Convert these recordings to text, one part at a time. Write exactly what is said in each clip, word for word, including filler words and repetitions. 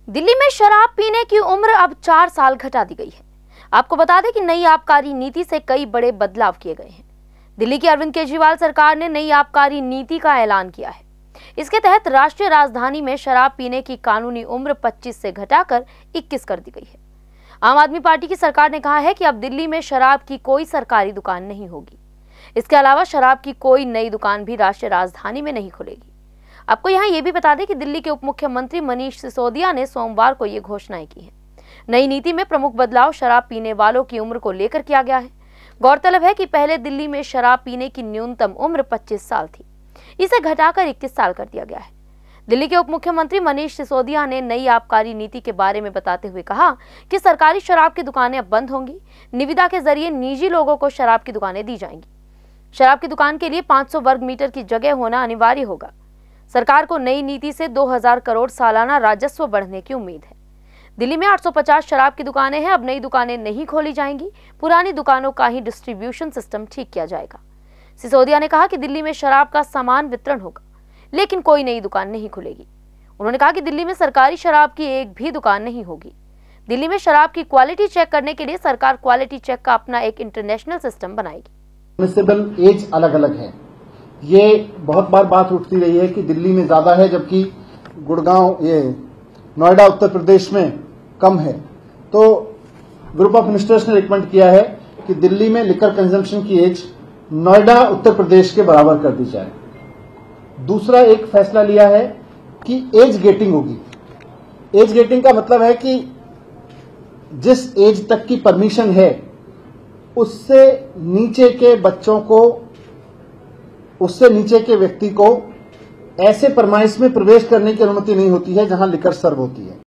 दिल्ली में शराब पीने की उम्र अब चार साल घटा दी गई है। आपको बता दें कि नई आबकारी नीति से कई बड़े बदलाव किए गए हैं। दिल्ली की अरविंद केजरीवाल सरकार ने नई आबकारी नीति का ऐलान किया है। इसके तहत राष्ट्रीय राजधानी में शराब पीने की कानूनी उम्र पच्चीस से घटाकर इक्कीस कर दी गई है। आम आदमी पार्टी की सरकार ने कहा है कि अब दिल्ली में शराब की कोई सरकारी दुकान नहीं होगी। इसके अलावा शराब की कोई नई दुकान भी राष्ट्रीय राजधानी में नहीं खुलेगी। आपको यहाँ ये भी बता दें कि दिल्ली के उप मुख्यमंत्री मनीष सिसोदिया ने सोमवार को ये घोषणाएं की हैं। नई नीति में प्रमुख बदलाव शराब पीने वालों की उम्र को लेकर किया गया है। गौरतलब है कि पहले दिल्ली में शराब पीने की न्यूनतम उम्र पच्चीस साल थी, इसे घटाकर इक्कीस साल कर दिया गया है। दिल्ली के उप मुख्यमंत्री मनीष सिसोदिया ने नई आबकारी नीति के बारे में बताते हुए कहा कि सरकारी शराब की दुकानें अब बंद होंगी। निविदा के जरिए निजी लोगों को शराब की दुकानें दी जाएंगी। शराब की दुकान के लिए पाँच सौ वर्ग मीटर की जगह होना अनिवार्य होगा। सरकार को नई नीति से दो हज़ार करोड़ सालाना राजस्व बढ़ने की उम्मीद है। दिल्ली में आठ सौ पचास शराब की दुकानें हैं। अब नई दुकानें नहीं खोली जाएंगी। पुरानी दुकानों का ही डिस्ट्रीब्यूशन सिस्टम ठीक किया जाएगा। सिसोदिया ने कहा कि दिल्ली में शराब का समान वितरण होगा, लेकिन कोई नई दुकान नहीं खुलेगी। उन्होंने कहा कि दिल्ली में सरकारी शराब की एक भी दुकान नहीं होगी। दिल्ली में शराब की क्वालिटी चेक करने के लिए सरकार क्वालिटी चेक का अपना एक इंटरनेशनल सिस्टम बनाएगी। परमिसिबल एज अलग अलग है। ये बहुत बार बात उठती रही है कि दिल्ली में ज्यादा है जबकि गुड़गांव, ये नोएडा उत्तर प्रदेश में कम है। तो ग्रुप ऑफ मिनिस्टर्स ने रिकमेंड किया है कि दिल्ली में लिकर कंजम्पशन की एज नोएडा उत्तर प्रदेश के बराबर कर दी जाए। दूसरा एक फैसला लिया है कि एज गेटिंग होगी। एज गेटिंग का मतलब है कि जिस एज तक की परमिशन है उससे नीचे के बच्चों को, उससे नीचे के व्यक्ति को ऐसे परमाइश में प्रवेश करने की अनुमति नहीं होती है जहां लिकर सर्व होती है।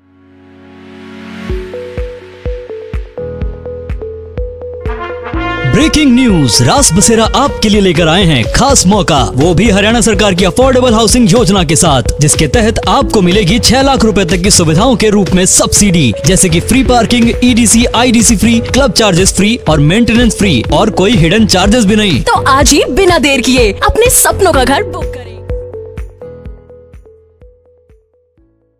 ब्रेकिंग न्यूज, रास बसेरा आपके लिए लेकर आए हैं खास मौका, वो भी हरियाणा सरकार की अफोर्डेबल हाउसिंग योजना के साथ, जिसके तहत आपको मिलेगी छह लाख रुपए तक की सुविधाओं के रूप में सब्सिडी, जैसे कि free parking, EDC, IDC free, club charges free और मेंटेनेंस फ्री, और कोई हिडन चार्जेस भी नहीं। तो आज ही बिना देर किए अपने सपनों का घर बुक